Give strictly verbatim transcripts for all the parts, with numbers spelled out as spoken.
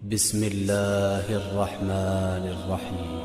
بسم اللہ الرحمن الرحیم۔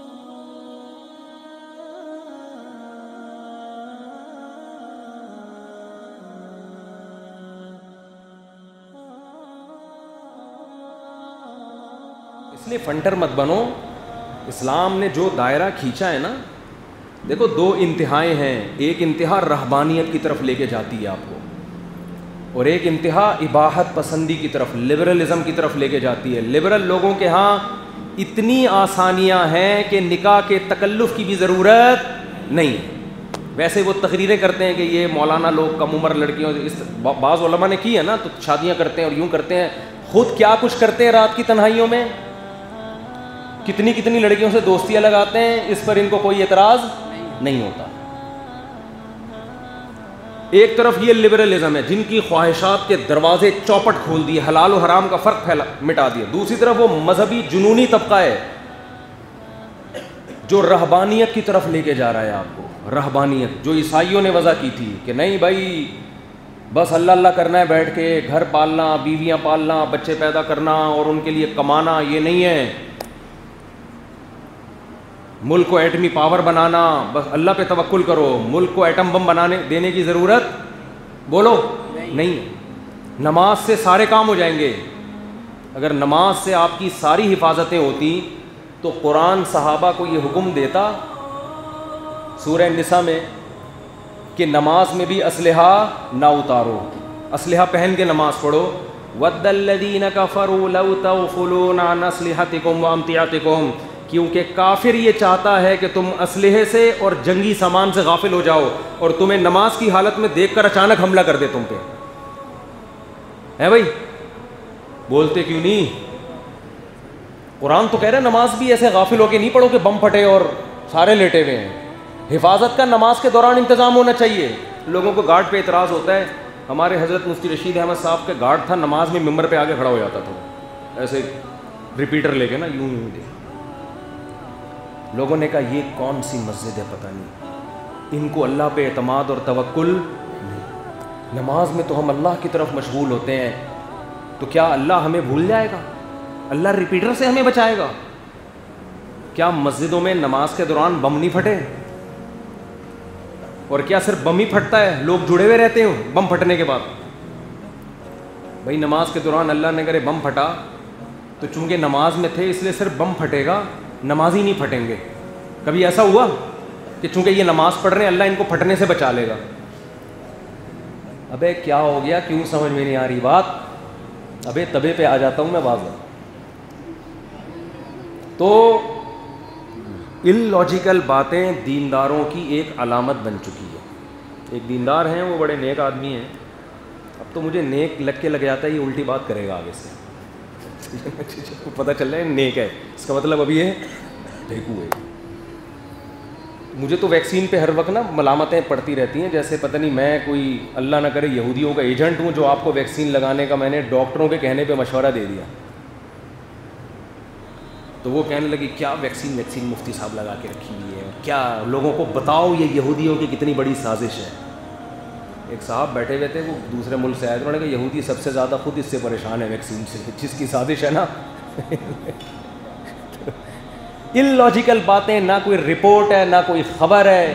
اس لیے فنٹر مت بنو۔ اسلام نے جو دائرہ کھینچا ہے نا، دیکھو دو انتہائیں ہیں، ایک انتہا رہبانیت کی طرف لے کے جاتی ہے آپ کو، اور ایک انتہا اباحت پسندی کی طرف، لبرلزم کی طرف لے کے جاتی ہے۔ لبرل لوگوں کے ہاں اتنی آسانیاں ہیں کہ نکاح کے تکلف کی بھی ضرورت نہیں۔ ویسے وہ تقریریں کرتے ہیں کہ یہ مولانا لوگ کم عمر لڑکیوں، اس بعض علماء نے کی ہے نا، تو شادیاں کرتے ہیں اور یوں کرتے ہیں، خود کیا کچھ کرتے ہیں رات کی تنہائیوں میں، کتنی کتنی لڑکیوں سے دوستیاں لگاتے ہیں، اس پر ان کو کوئی اعتراض نہیں ہوتا۔ ایک طرف یہ لبرلزم ہے جن کی خواہشات کے دروازے چوپٹ کھول دیے، حلال و حرام کا فرق پھیلا مٹا دیا۔ دوسری طرف وہ مذہبی جنونی طبقہ ہے جو رہبانیت کی طرف لے کے جا رہا ہے آپ کو۔ رہبانیت جو عیسائیوں نے وضع کی تھی کہ نہیں بھائی بس اللہ اللہ کرنا ہے بیٹھ کے، گھر پالنا، بیویاں پالنا، بچے پیدا کرنا اور ان کے لیے کمانا، یہ نہیں ہے۔ ملک کو ایٹمی پاور بنانا، بس اللہ پہ توکل کرو، ملک کو ایٹم بم بنانے دینے کی ضرورت بولو نہیں۔ نماز سے سارے کام ہو جائیں گے۔ اگر نماز سے آپ کی ساری حفاظتیں ہوتی تو قرآن صحابہ کو یہ حکم دیتا سورہ النساء میں کہ نماز میں بھی اسلحہ نہ اتارو، اسلحہ پہن کے نماز پڑھو۔ وَدَّ الَّذِينَ كَفَرُوا لَوْ تَغْفُلُونَ عَنْ أَسْلِحَتِكُمْ وَأَمْتِعَتِكُمْ، کیونکہ کافر یہ چاہتا ہے کہ تم اسلحے سے اور جنگی سامان سے غافل ہو جاؤ اور تمہیں نماز کی حالت میں دیکھ کر اچانک حملہ کر دے تم پہ۔ ہے بھائی بولتے کیوں نہیں؟ قرآن تو کہہ رہے نماز بھی ایسے غافل ہو کے نہیں پڑھو کہ بم پھٹے اور سارے لیٹے ہوئے ہیں۔ حفاظت کا نماز کے دوران انتظام ہونا چاہیے۔ لوگوں کو گارڈ پہ اعتراض ہوتا ہے، ہمارے حضرت مفتی رشید احمد صاحب کے گارڈ تھا، نماز میں ممبر پہ آگے کھڑا ہو جاتا تھا ایسے ریپیٹر لے کے نا، یوں یوں دے۔ لوگوں نے کہا یہ کون سی مسجد ہے، پتہ نہیں، ان کو اللہ پہ اعتماد اور توکل نہیں۔ نماز میں تو ہم اللہ کی طرف مشغول ہوتے ہیں، تو کیا اللہ ہمیں بھول جائے گا؟ اللہ ریپیٹر سے ہمیں بچائے گا؟ کیا مسجدوں میں نماز کے دوران بم نہیں پھٹے؟ اور کیا صرف بم ہی پھٹتا ہے، لوگ جڑے ہوئے رہتے ہیں بم پھٹنے کے بعد؟ بھائی نماز کے دوران اللہ نے کرے بم پھٹا تو چونکہ نماز میں تھے اس لیے صرف بم پھٹے گا، نمازی نہیں پھٹیں گے۔ کبھی ایسا ہوا کہ چونکہ یہ نماز پڑھ رہے ہیں اللہ ان کو پھٹنے سے بچا لے گا؟ ابے کیا ہو گیا، کیوں سمجھ میں نہیں آ رہی بات؟ ابے تبے پہ آ جاتا ہوں میں واضح۔ تو ان لاجیکل باتیں دینداروں کی ایک علامت بن چکی ہے۔ ایک دیندار ہیں، وہ بڑے نیک آدمی ہیں، اب تو مجھے نیک لگ کے لگ جاتا ہے یہ الٹی بات کرے گا آگے سے، پتہ چل رہا ہے نیک ہے، اس کا مطلب ابھی ہے ڈھیکو ہے۔ مجھے تو ویکسین پہ ہر وقت نا ملامتیں پڑتی رہتی ہیں، جیسے پتہ نہیں میں کوئی اللہ نہ کرے یہودیوں کا ایجنٹ ہوں جو آپ کو ویکسین لگانے کا میں نے ڈاکٹروں کے کہنے پہ مشورہ دے دیا۔ تو وہ کہنے لگی کیا ویکسین ویکسین مفتی صاحب لگا کے رکھی ہوئی ہے، کیا لوگوں کو بتاؤ یہ یہودیوں کی کتنی بڑی سازش ہے۔ ایک صاحب بیٹھے ہوئے تھے، وہ دوسرے ملک سے آئے تھے، انہوں نے کہا یہودی سب سے زیادہ خود اس سے پریشان ہے ویکسین سے، جس کی سازش ہے نا۔ ان لاجیکل باتیں، نہ کوئی رپورٹ ہے نہ کوئی خبر ہے۔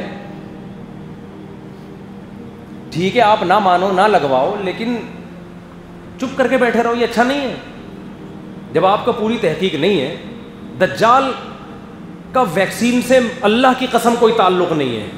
ٹھیک ہے آپ نہ مانو نہ لگواؤ، لیکن چپ کر کے بیٹھے رہو، یہ اچھا نہیں ہے۔ جب آپ کا پوری تحقیق نہیں ہے، دجال کا ویکسین سے اللہ کی قسم کوئی تعلق نہیں ہے۔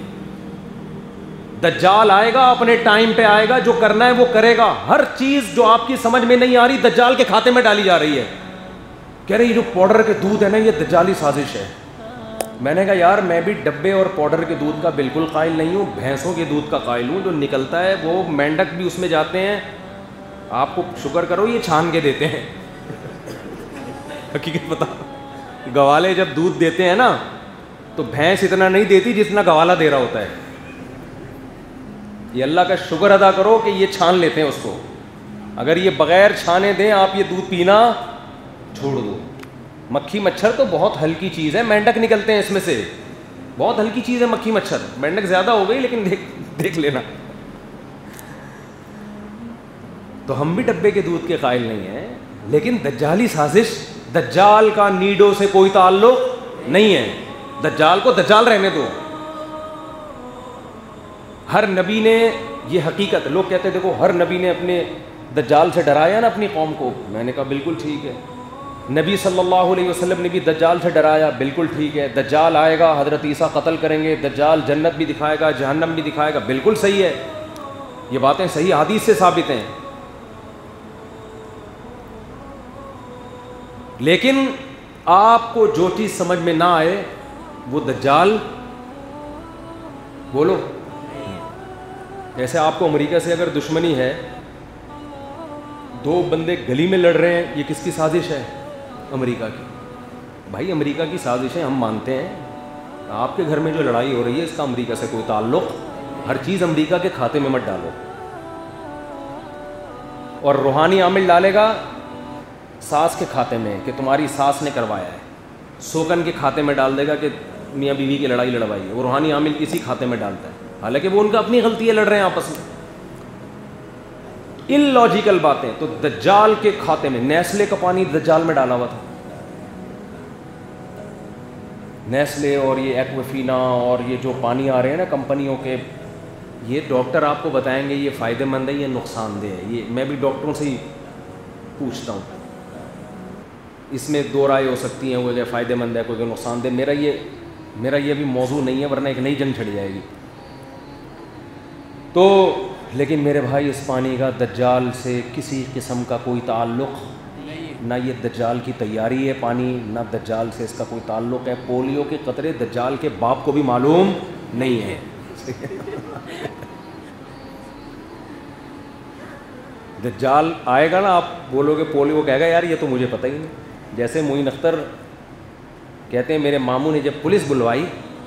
دجال آئے گا اپنے ٹائم پہ آئے گا، جو کرنا ہے وہ کرے گا۔ ہر چیز جو آپ کی سمجھ میں نہیں آ رہی دجال کے کھاتے میں ڈالی جا رہی ہے۔ کہہ رہے یہ جو پاؤڈر کے دودھ ہے نا یہ دجالی سازش ہے۔ میں نے کہا یار میں بھی ڈبے اور پاؤڈر کے دودھ کا بالکل قائل نہیں ہوں، بھینسوں کے دودھ کا قائل ہوں، جو نکلتا ہے وہ مینڈک بھی اس میں جاتے ہیں، آپ کو شکر کرو یہ چھان کے دیتے ہیں۔ حقیقت بتا، گوالے جب دودھ دیتے ہیں نا تو بھینس اتنا نہیں دیتی جتنا گوالا دے رہا ہوتا ہے۔ یہ اللہ کا شکر ادا کرو کہ یہ چھان لیتے ہیں اس کو، اگر یہ بغیر چھانے دیں آپ یہ دودھ پینا چھوڑ دو۔ مکھی مچھر تو بہت ہلکی چیز ہے، مینڈک نکلتے ہیں اس میں سے، بہت ہلکی چیز ہے مکھی مچھر، مینڈک زیادہ ہو گئی لیکن دیکھ دیکھ لینا۔ تو ہم بھی ڈبے کے دودھ کے قائل نہیں ہیں، لیکن دجالی سازش، دجال کا نیڈوں سے کوئی تعلق نہیں ہے. دجال کو دجال رہنے دو. ہر نبی نے یہ حقیقت، لوگ کہتے دیکھو ہر نبی نے اپنے دجال سے ڈرایا نا اپنی قوم کو. میں نے کہا بالکل ٹھیک ہے. نبی صلی اللہ علیہ وسلم نے بھی دجال سے ڈرایا، بالکل ٹھیک ہے. دجال آئے گا، حضرت عیسیٰ قتل کریں گے، دجال جنت بھی دکھائے گا، جہنم بھی دکھائے گا، بالکل صحیح ہے. یہ باتیں صحیح حدیث سے ثابت ہیں. لیکن آپ کو جو چیز سمجھ میں نہ آئے وہ دجال، بولو. جیسے آپ کو امریکہ سے اگر دشمنی ہے، دو بندے گلی میں لڑ رہے ہیں، یہ کس کی سازش ہے؟ امریکہ کی. بھائی امریکہ کی سازشیں ہم مانتے ہیں. آپ کے گھر میں جو لڑائی ہو رہی ہے اس کا امریکہ سے کوئی تعلق. ہر چیز امریکہ کے کھاتے میں مت ڈالو. اور روحانی عامل ڈالے گا ساس کے کھاتے میں کہ تمہاری ساس نے کروایا ہے. سوکن کے کھاتے میں ڈال دے گا کہ میاں بیوی کی لڑائی لڑوائی ہے. وہ روحانی عامل کسی کھاتے میں ڈالتا ہے، حالانکہ وہ ان کا اپنی غلطی ہے، لڑ رہے ہیں آپس میں. ان لاجیکل باتیں. تو دجال کے کھاتے میں نیسلے کا پانی دجال میں ڈالا ہوا تھا. نیسلے اور یہ ایکوفینا اور یہ جو پانی آ رہے ہیں نا کمپنیوں کے، یہ ڈاکٹر آپ کو بتائیں گے یہ فائدہ مند ہے یہ نقصان دہ ہے. یہ میں بھی ڈاکٹروں سے ہی پوچھتا ہوں. اس میں دو رائے ہو سکتی ہیں، وہ کہ فائدہ مند ہے، کوئی کہ نقصان دہ. میرا یہ میرا یہ بھی موضوع نہیں ہے، ورنہ ایک نئی جنگ چھڑ جائے گی. تو لیکن میرے بھائی اس پانی کا دجال سے کسی قسم کا کوئی تعلق نہ. یہ دجال کی تیاری ہے پانی، نہ دجال سے اس کا کوئی تعلق ہے. پولیو کے قطرے دجال کے باپ کو بھی معلوم نہیں ہے. دجال آئے گا نا، آپ بولو گے پولیو، کہے گا یار یہ تو مجھے پتہ ہی نہیں. جیسے معین اختر کہتے ہیں میرے ماموں نے جب پولیس بلوائی،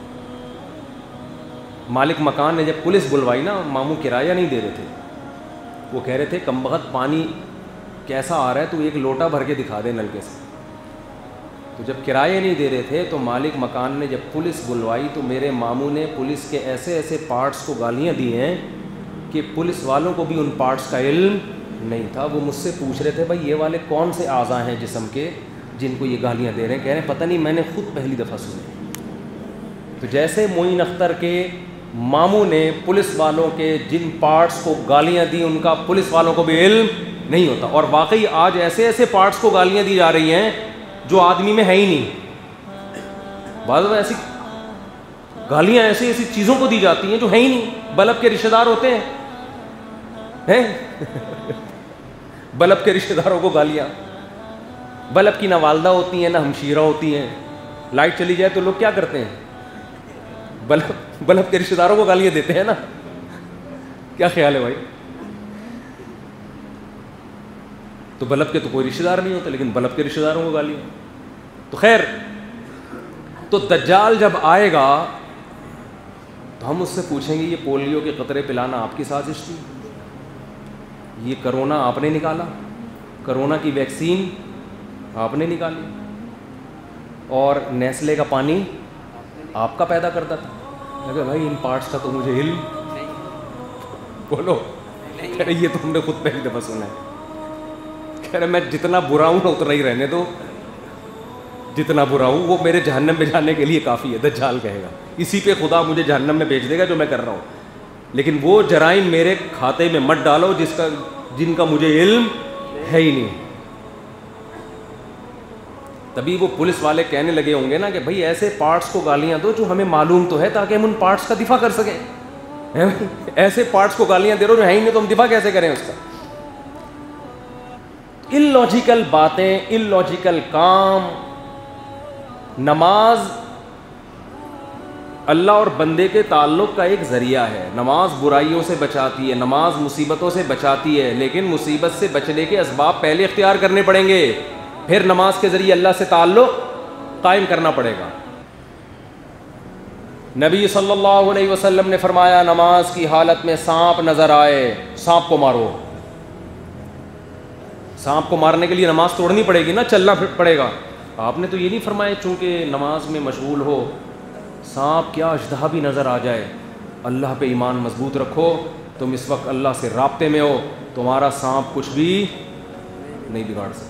مالک مکان نے جب پولیس بلوائی نا، ماموں کرایہ نہیں دے رہے تھے. وہ کہہ رہے تھے کم بخت پانی کیسا آ رہا ہے تو ایک لوٹا بھر کے دکھا دے نلکے سے. تو جب کرایہ نہیں دے رہے تھے تو مالک مکان نے جب پولیس بلوائی تو میرے ماموں نے پولیس کے ایسے ایسے پارٹس کو گالیاں دی ہیں کہ پولیس والوں کو بھی ان پارٹس کا علم نہیں تھا. وہ مجھ سے پوچھ رہے تھے بھائی یہ والے کون سے اعضاء ہیں جسم کے جن کو یہ گالیاں دے رہے ہیں؟ کہہ رہے ہیں پتہ نہیں، میں نے خود پہلی دفعہ سنے. تو جیسے معین اختر کے ماموں نے پولیس والوں کے جن پارٹس کو گالیاں دی ان کا پولیس والوں کو بھی علم نہیں ہوتا. اور واقعی آج ایسے ایسے پارٹس کو گالیاں دی جا رہی ہیں جو آدمی میں ہے ہی نہیں. بعض میں ایسی گالیاں ایسی ایسی چیزوں کو دی جاتی ہیں جو ہے ہی نہیں. بلب کے رشتہ دار ہوتے ہیں، بلب کے رشتہ داروں کو گالیاں. بلب کی نہ والدہ ہوتی ہیں نہ ہمشیرہ ہوتی ہیں. لائٹ چلی جائے تو لوگ کیا کرتے ہیں؟ بلب بلب کے رشتہ داروں کو گالیاں دیتے ہیں نا. کیا خیال ہے بھائی؟ تو بلب کے تو کوئی رشتہ دار نہیں ہوتا، لیکن بلب کے رشتہ داروں کو گالیاں. تو خیر، تو دجال جب آئے گا تو ہم اس سے پوچھیں گے یہ پولیو کے قطرے پلانا آپ کی سازش تھی؟ یہ کرونا آپ نے نکالا؟ کرونا کی ویکسین آپ نے نکالی؟ اور نیسلے کا پانی آپ کا پیدا کرتا تھا؟ کہ بھائی ان پارٹس کا تو مجھے علم بولو. کہہ رہے یہ تو ہم نے خود پہلی دفعہ سنا ہے. کہہ رہے میں جتنا برا ہوں نا اتنا ہی رہنے دو. جتنا برا ہوں وہ میرے جہنم میں جانے کے لیے کافی ہے. دجال کہے گا اسی پہ خدا مجھے جہنم میں بھیج دے گا جو میں کر رہا ہوں، لیکن وہ جرائم میرے کھاتے میں مت ڈالو جس کا جن کا مجھے علم ہے ہی نہیں. تبھی وہ پولیس والے کہنے لگے ہوں گے نا کہ بھائی ایسے پارٹس کو گالیاں دو جو ہمیں معلوم تو ہے تاکہ ہم ان پارٹس کا دفاع کر سکیں. ایسے پارٹس کو گالیاں دے رہو جو ہے ہی نہیں تو ہم دفاع کیسے کریں اس کا؟ ان لاجیکل باتیں، ان لاجیکل کام. نماز اللہ اور بندے کے تعلق کا ایک ذریعہ ہے. نماز برائیوں سے بچاتی ہے، نماز مصیبتوں سے بچاتی ہے، لیکن مصیبت سے بچنے کے اسباب پہلے اختیار کرنے پڑیں گے، پھر نماز کے ذریعے اللہ سے تعلق قائم کرنا پڑے گا. نبی صلی اللہ علیہ وسلم نے فرمایا نماز کی حالت میں سانپ نظر آئے سانپ کو مارو. سانپ کو مارنے کے لیے نماز توڑنی پڑے گی نا، چلنا پڑے گا. آپ نے تو یہ نہیں فرمایا چونکہ نماز میں مشغول ہو سانپ کیا اژدہا بھی نظر آ جائے اللہ پہ ایمان مضبوط رکھو، تم اس وقت اللہ سے رابطے میں ہو، تمہارا سانپ کچھ بھی نہیں بگاڑ سکتا.